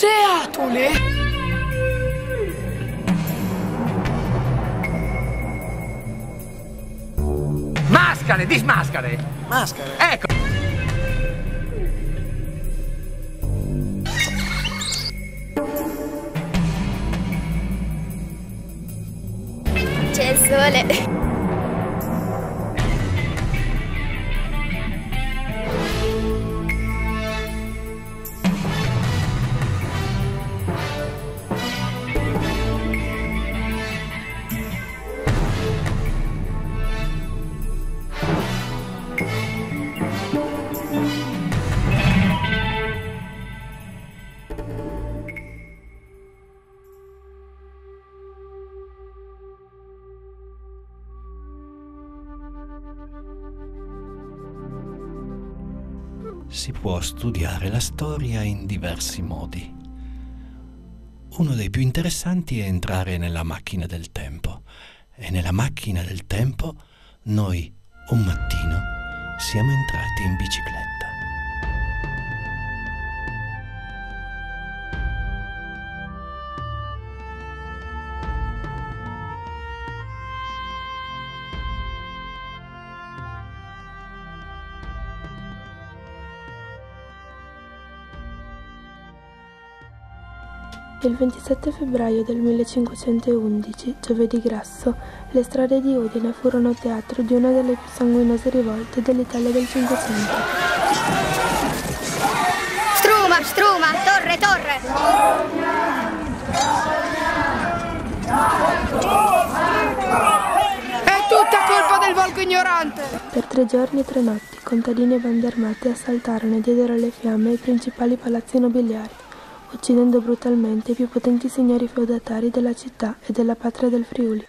Seatole! Mascare, dismascare! Maschere! Ecco! C'è il sole. Si può studiare la storia in diversi modi. Uno dei più interessanti è entrare nella macchina del tempo. E nella macchina del tempo noi, un mattino, siamo entrati in bicicletta. Il 27 febbraio del 1511, giovedì grasso, le strade di Udine furono teatro di una delle più sanguinose rivolte dell'Italia del Cinquecento. Struma, struma, torre, torre! È tutta colpa del volgo ignorante! Per 3 giorni e 3 notti, contadini e bande armate assaltarono e diedero alle fiamme i principali palazzi nobiliari, uccidendo brutalmente i più potenti signori feudatari della città e della patria del Friuli.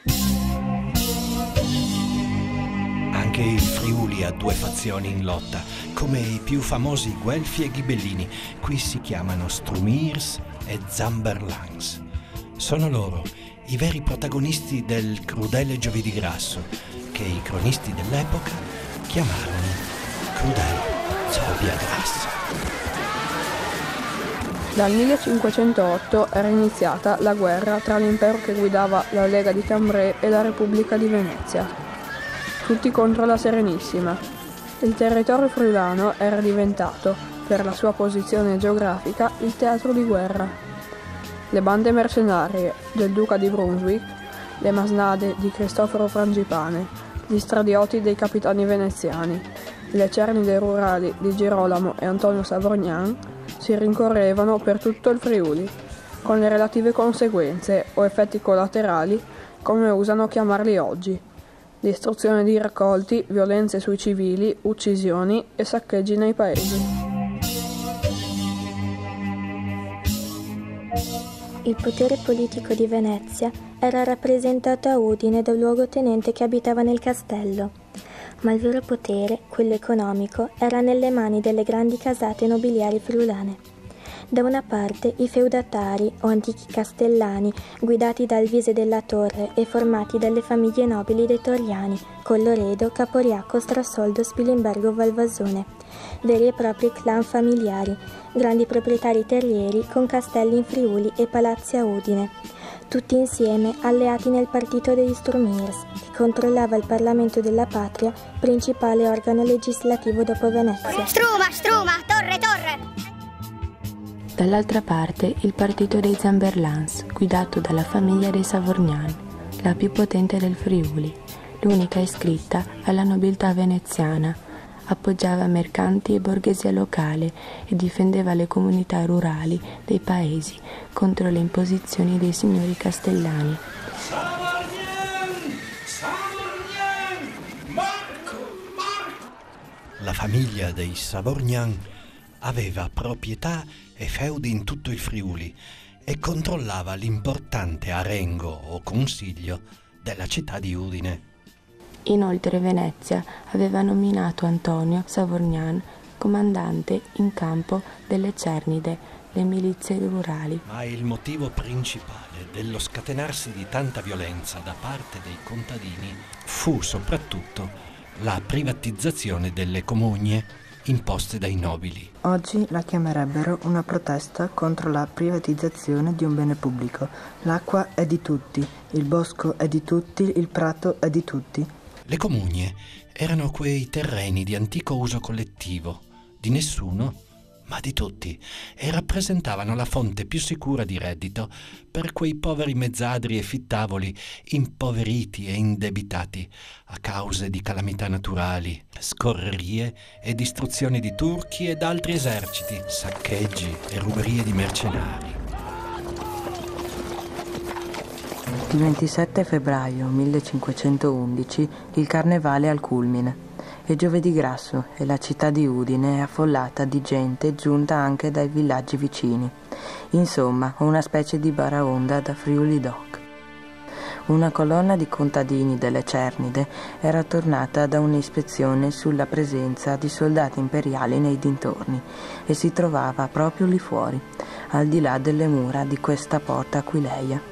Anche il Friuli ha 2 fazioni in lotta, come i più famosi Guelfi e Ghibellini. Qui si chiamano Strumirs e Zamberlans. Sono loro i veri protagonisti del crudele giovedì grasso, che i cronisti dell'epoca chiamarono crudel Zobia Grassa. Dal 1508 era iniziata la guerra tra l'impero che guidava la Lega di Cambrai e la Repubblica di Venezia, tutti contro la Serenissima. Il territorio friulano era diventato, per la sua posizione geografica, il teatro di guerra. Le bande mercenarie del duca di Brunswick, le masnade di Cristoforo Frangipane, gli stradioti dei capitani veneziani, le cernide rurali di Girolamo e Antonio Savorgnan si rincorrevano per tutto il Friuli, con le relative conseguenze o effetti collaterali, come usano chiamarli oggi: distruzione di raccolti, violenze sui civili, uccisioni e saccheggi nei paesi. Il potere politico di Venezia era rappresentato a Udine dal luogotenente che abitava nel castello, ma il vero potere, quello economico, era nelle mani delle grandi casate nobiliari friulane. Da una parte i feudatari o antichi castellani, guidati da Alvise della Torre e formati dalle famiglie nobili dei Toriani, Colloredo, Caporiacco, Strassoldo, Spilimbergo, Valvasone, veri e propri clan familiari, grandi proprietari terrieri con castelli in Friuli e palazzi a Udine, tutti insieme alleati nel partito degli Strumirs, che controllava il Parlamento della Patria, principale organo legislativo dopo Venezia. Struma, struma, torre, torre! Dall'altra parte il partito dei Zamberlans, guidato dalla famiglia dei Savorgnan, la più potente del Friuli, l'unica iscritta alla nobiltà veneziana, appoggiava mercanti e borghesia locale e difendeva le comunità rurali dei paesi contro le imposizioni dei signori castellani. La famiglia dei Savorgnan aveva proprietà e feudi in tutto il Friuli e controllava l'importante arengo o consiglio della città di Udine. Inoltre Venezia aveva nominato Antonio Savorgnan comandante in campo delle Cernide, le milizie rurali. Ma il motivo principale dello scatenarsi di tanta violenza da parte dei contadini fu soprattutto la privatizzazione delle comugne, imposte dai nobili. Oggi la chiamerebbero una protesta contro la privatizzazione di un bene pubblico. L'acqua è di tutti, il bosco è di tutti, il prato è di tutti. Le comunie erano quei terreni di antico uso collettivo, di nessuno, ma di tutti, e rappresentavano la fonte più sicura di reddito per quei poveri mezzadri e fittavoli impoveriti e indebitati a cause di calamità naturali, scorrerie e distruzioni di turchi ed altri eserciti, saccheggi e ruberie di mercenari. Il 27 febbraio 1511 il carnevale è al culmine. È giovedì grasso e la città di Udine è affollata di gente giunta anche dai villaggi vicini. Insomma, una specie di baraonda da Friuli Doc. Una colonna di contadini delle Cernide era tornata da un'ispezione sulla presenza di soldati imperiali nei dintorni e si trovava proprio lì fuori, al di là delle mura di questa porta aquileia.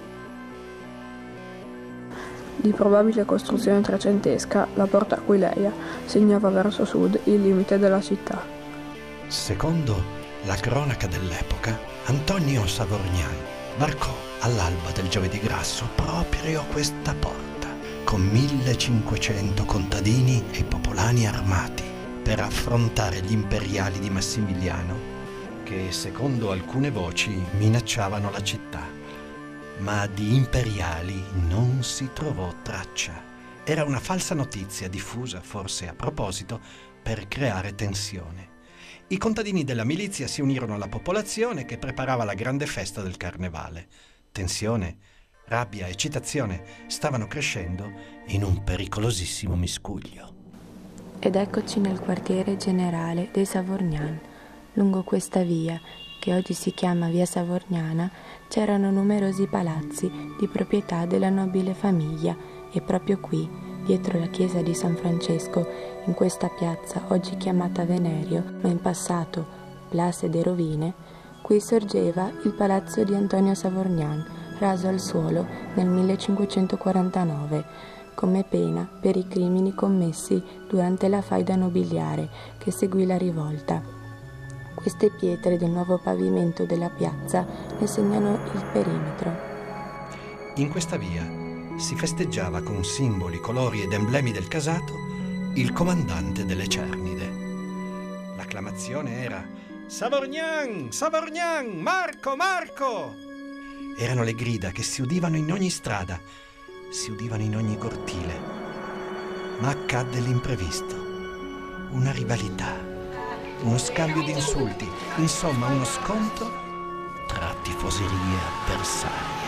Di probabile costruzione trecentesca, la porta Aquileia segnava verso sud il limite della città. Secondo la cronaca dell'epoca, Antonio Savorgnan varcò all'alba del giovedì grasso proprio questa porta, con 1500 contadini e popolani armati, per affrontare gli imperiali di Massimiliano, che secondo alcune voci minacciavano la città. Ma di imperiali non si trovò traccia. Era una falsa notizia diffusa, forse a proposito, per creare tensione. I contadini della milizia si unirono alla popolazione che preparava la grande festa del carnevale. Tensione, rabbia, eccitazione stavano crescendo in un pericolosissimo miscuglio. Ed eccoci nel quartiere generale dei Savorgnan. Lungo questa via, che oggi si chiama via Savorgnana, c'erano numerosi palazzi di proprietà della nobile famiglia e proprio qui, dietro la chiesa di San Francesco, in questa piazza oggi chiamata Venerio, ma in passato Place de Rovine, qui sorgeva il palazzo di Antonio Savorgnan, raso al suolo nel 1549, come pena per i crimini commessi durante la faida nobiliare che seguì la rivolta. Queste pietre del nuovo pavimento della piazza ne segnano il perimetro. In questa via si festeggiava con simboli, colori ed emblemi del casato il comandante delle Cernide. L'acclamazione era «Savorgnan! Savorgnan! Marco! Marco!» Erano le grida che si udivano in ogni strada, si udivano in ogni cortile. Ma accadde l'imprevisto, una rivalità, uno scambio di insulti, insomma uno scontro tra tifoserie avversarie.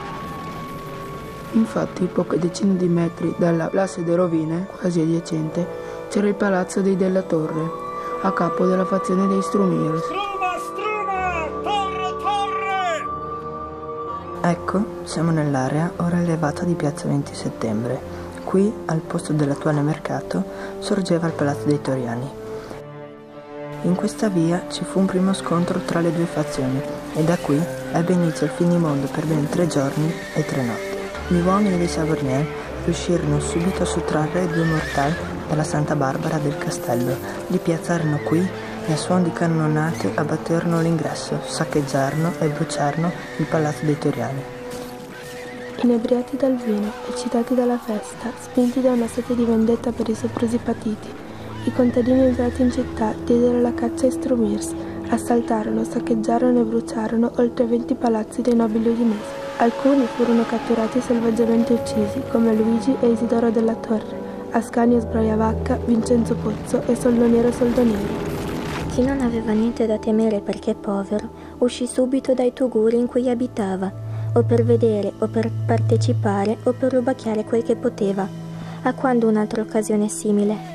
Infatti, poche decine di metri dalla Place de Rovine, quasi adiacente, c'era il palazzo dei Della Torre, a capo della fazione dei Strumiers. Struma! Torre! Torre! Ecco, siamo nell'area ora elevata di piazza 20 settembre. Qui, al posto dell'attuale mercato, sorgeva il Palazzo dei Toriani. In questa via ci fu un primo scontro tra le due fazioni e da qui ebbe inizio il finimondo per ben 3 giorni e 3 notti. Gli uomini dei Savorgnan riuscirono subito a sottrarre 2 mortai dalla Santa Barbara del castello, li piazzarono qui e a suon di cannonate abbatterono l'ingresso, saccheggiarono e bruciarono il Palazzo dei Toriani. Inebriati dal vino, eccitati dalla festa, spinti da una sete di vendetta per i soprusi patiti, i contadini entrati in città diedero la caccia ai Strumiers, assaltarono, saccheggiarono e bruciarono oltre 20 palazzi dei nobili udinesi. Alcuni furono catturati e selvaggiamente uccisi, come Luigi e Isidoro della Torre, Ascanio Sbraiavacca, Vincenzo Pozzo e Soldoniero Soldonieri. Chi non aveva niente da temere perché povero, uscì subito dai tuguri in cui abitava, o per vedere, o per partecipare, o per rubacchiare quel che poteva. A quando un'altra occasione simile?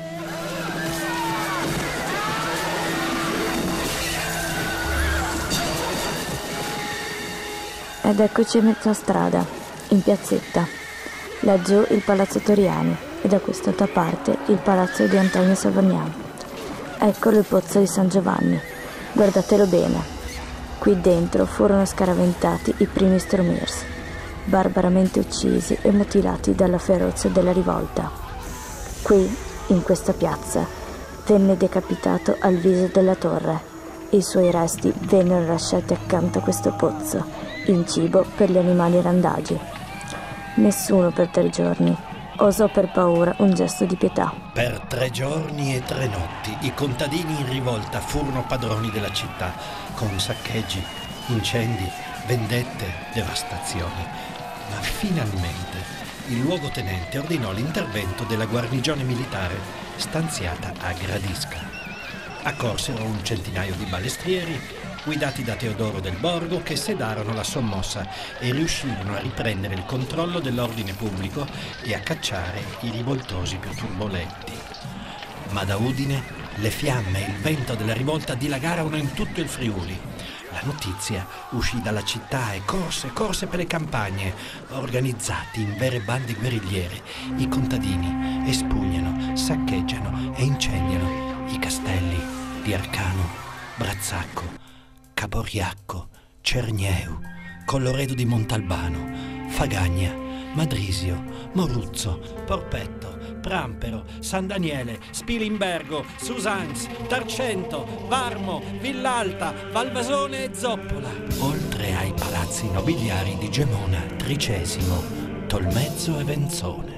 Ed eccoci a metà strada, in piazzetta. Laggiù il Palazzo Toriani e da quest'altra parte il palazzo di Antonio Savorgnan. Eccolo il pozzo di San Giovanni. Guardatelo bene. Qui dentro furono scaraventati i primi Strumiers, barbaramente uccisi e mutilati dalla ferocia della rivolta. Qui, in questa piazza, venne decapitato al viso della torre. I suoi resti vennero lasciati accanto a questo pozzo, in cibo per gli animali randagi. Nessuno per 3 giorni osò per paura un gesto di pietà. Per 3 giorni e 3 notti i contadini in rivolta furono padroni della città, con saccheggi, incendi, vendette, devastazioni. Ma finalmente il luogotenente ordinò l'intervento della guarnigione militare stanziata a Gradisca. Accorsero un centinaio di balestrieri guidati da Teodoro del Borgo, che sedarono la sommossa e riuscirono a riprendere il controllo dell'ordine pubblico e a cacciare i rivoltosi più turbolenti. Ma da Udine le fiamme e il vento della rivolta dilagarono in tutto il Friuli. La notizia uscì dalla città e corse per le campagne. Organizzati in vere bande guerrigliere, i contadini espugnano, saccheggiano e incendiano i castelli di Arcano, Brazzacco, Caporiacco, Cernieu, Colloredo di Montalbano, Fagagna, Madrisio, Moruzzo, Porpetto, Prampero, San Daniele, Spilimbergo, Susans, Tarcento, Varmo, Villalta, Valvasone e Zoppola, oltre ai palazzi nobiliari di Gemona, Tricesimo, Tolmezzo e Venzone.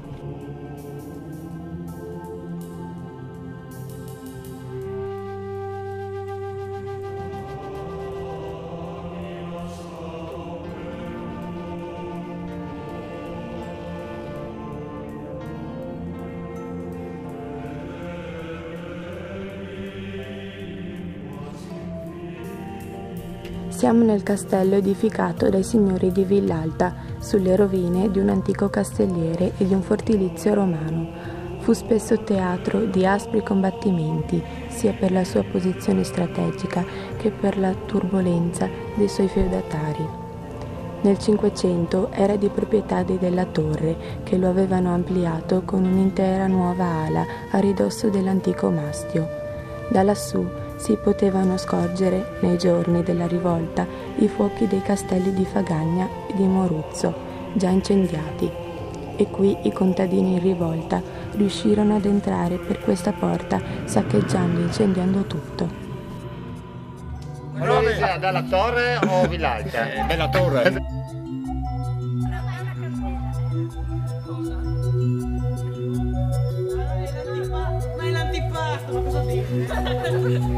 Siamo nel castello edificato dai signori di Villalta, sulle rovine di un antico castelliere e di un fortilizio romano. Fu spesso teatro di aspri combattimenti, sia per la sua posizione strategica che per la turbolenza dei suoi feudatari. Nel Cinquecento era di proprietà dei Della Torre, che lo avevano ampliato con un'intera nuova ala a ridosso dell'antico mastio. Da lassù si potevano scorgere, nei giorni della rivolta, i fuochi dei castelli di Fagagna e di Moruzzo, già incendiati. E qui i contadini in rivolta riuscirono ad entrare per questa porta, saccheggiando e incendiando tutto. Provincia della Torre o Villalta? Della Torre. Ma è l'antipasto, ma cosa dici?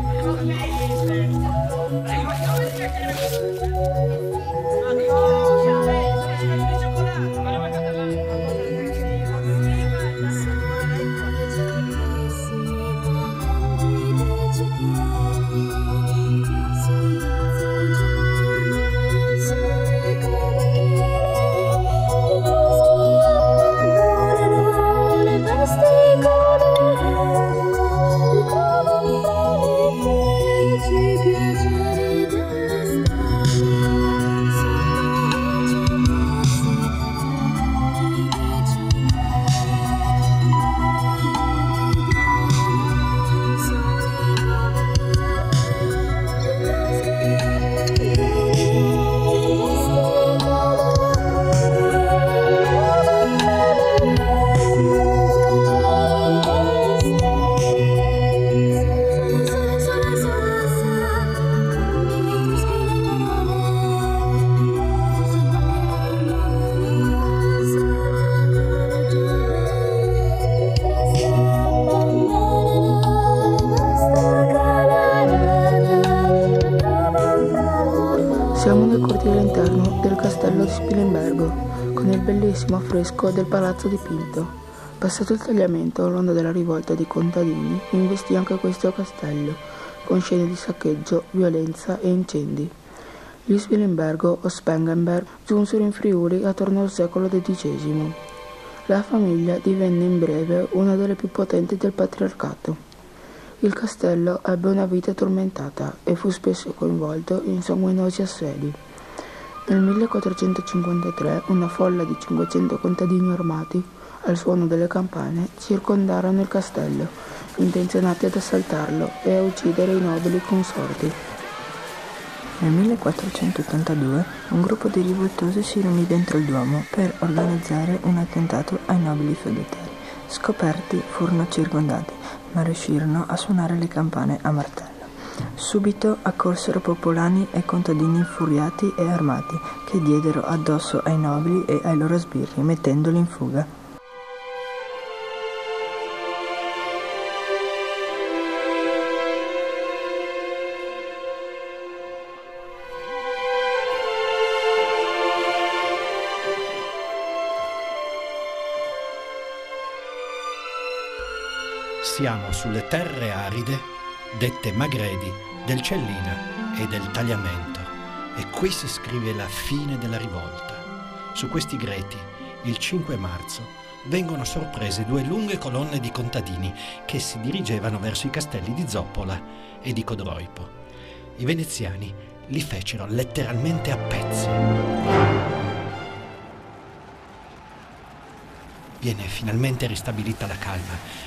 Siamo nel cortile interno del castello di Spilimbergo, con il bellissimo affresco del palazzo dipinto. Passato il tagliamento, l'onda della rivolta dei contadini investì anche questo castello, con scene di saccheggio, violenza e incendi. Gli Spilimbergo o Spengenberg giunsero in Friuli attorno al secolo XII. La famiglia divenne in breve una delle più potenti del patriarcato. Il castello ebbe una vita tormentata e fu spesso coinvolto in sanguinosi assedi. Nel 1453 una folla di 500 contadini armati, al suono delle campane, circondarono il castello, intenzionati ad assaltarlo e a uccidere i nobili consorti. Nel 1482 un gruppo di rivoltosi si riunì dentro il Duomo per organizzare un attentato ai nobili feudatari. Scoperti, furono circondati, ma riuscirono a suonare le campane a martello. Subito accorsero popolani e contadini infuriati e armati, che diedero addosso ai nobili e ai loro sbirri, mettendoli in fuga. Siamo sulle terre aride, dette Magredi, del Cellina e del Tagliamento, e qui si scrive la fine della rivolta. Su questi greti, il 5 marzo, vengono sorprese 2 lunghe colonne di contadini che si dirigevano verso i castelli di Zoppola e di Codroipo. I veneziani li fecero letteralmente a pezzi. Viene finalmente ristabilita la calma.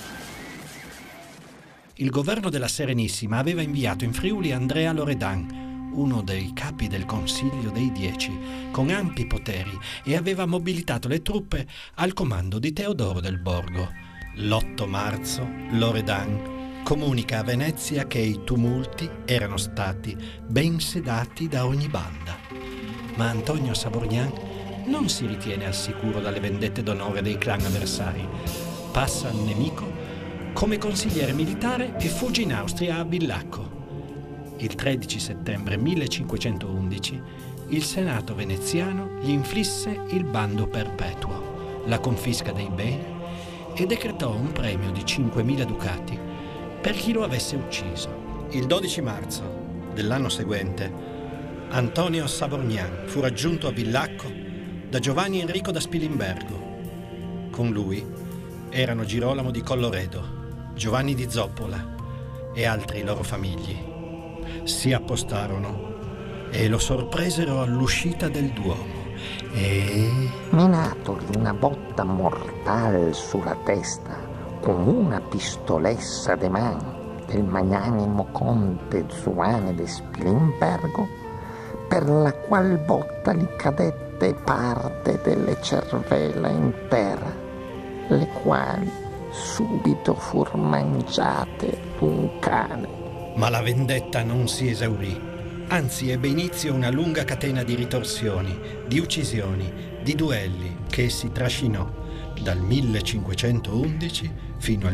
Il governo della Serenissima aveva inviato in Friuli Andrea Loredan, uno dei capi del Consiglio dei 10, con ampi poteri, e aveva mobilitato le truppe al comando di Teodoro del Borgo. L'8 marzo Loredan comunica a Venezia che i tumulti erano stati ben sedati da ogni banda. Ma Antonio Savorgnan non si ritiene al sicuro dalle vendette d'onore dei clan avversari. Passa al nemico come consigliere militare e fugge in Austria a Villacco. Il 13 settembre 1511 il Senato veneziano gli inflisse il bando perpetuo, la confisca dei beni e decretò un premio di 5.000 ducati per chi lo avesse ucciso. Il 12 marzo dell'anno seguente Antonio Savorgnan fu raggiunto a Villacco da Giovanni Enrico da Spilimbergo. Con lui erano Girolamo di Colloredo, Giovanni di Zoppola e altri loro famigli. Si appostarono e lo sorpresero all'uscita del Duomo e... menatogli una botta mortale sulla testa con una pistolessa de man del magnanimo conte Zuane de Spilimbergo, per la qual botta gli cadette parte delle cervella in terra, le quali subito fur mangiate d'un cane. Ma la vendetta non si esaurì, anzi ebbe inizio una lunga catena di ritorsioni, di uccisioni, di duelli che si trascinò dal 1511 fino al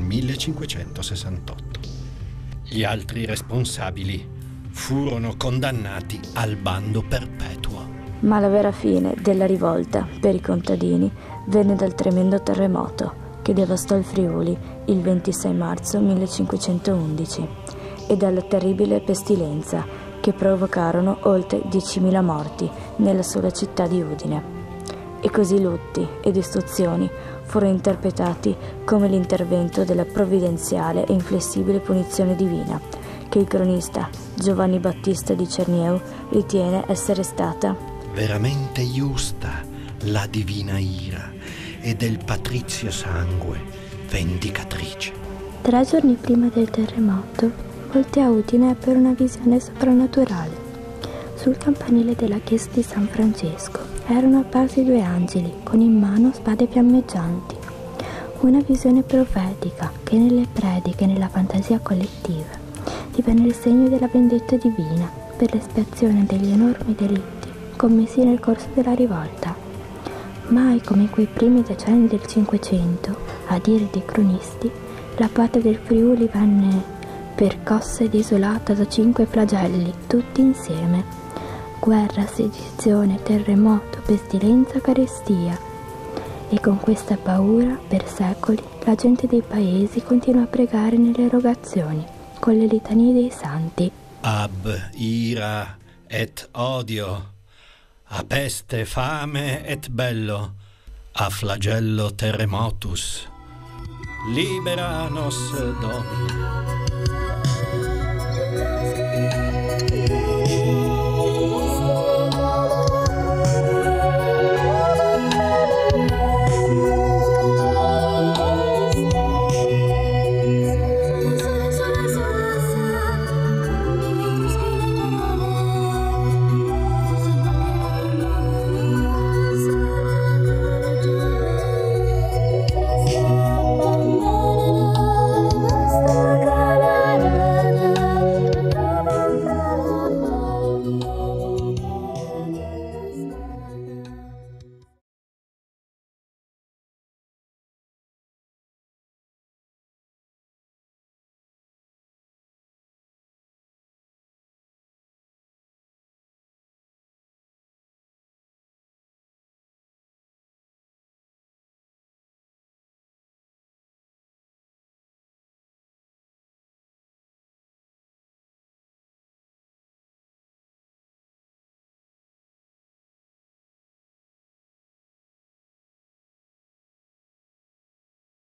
1568. Gli altri responsabili furono condannati al bando perpetuo. Ma la vera fine della rivolta per i contadini venne dal tremendo terremoto che devastò il Friuli il 26 marzo 1511 e dalla terribile pestilenza che provocarono oltre 10.000 morti nella sola città di Udine. E così lutti e distruzioni furono interpretati come l'intervento della provvidenziale e inflessibile punizione divina, che il cronista Giovanni Battista di Cernieu ritiene essere stata veramente giusta la divina ira e del patrizio sangue vendicatrice. 3 giorni prima del terremoto, molti a Udine ebbero una visione soprannaturale. Sul campanile della chiesa di San Francesco erano apparsi 2 angeli con in mano spade fiammeggianti. Una visione profetica che nelle prediche e nella fantasia collettiva divenne il segno della vendetta divina per l'espiazione degli enormi delitti commessi nel corso della rivolta. Mai come in quei primi decenni del Cinquecento, a dire dei cronisti, la patria del Friuli venne percossa ed isolata da 5 flagelli, tutti insieme: guerra, sedizione, terremoto, pestilenza, carestia. E con questa paura, per secoli, la gente dei paesi continuò a pregare nelle erogazioni, con le litanie dei santi. Ab ira et odio, a peste, fame et bello, a flagello terremotus, libera nos Domine.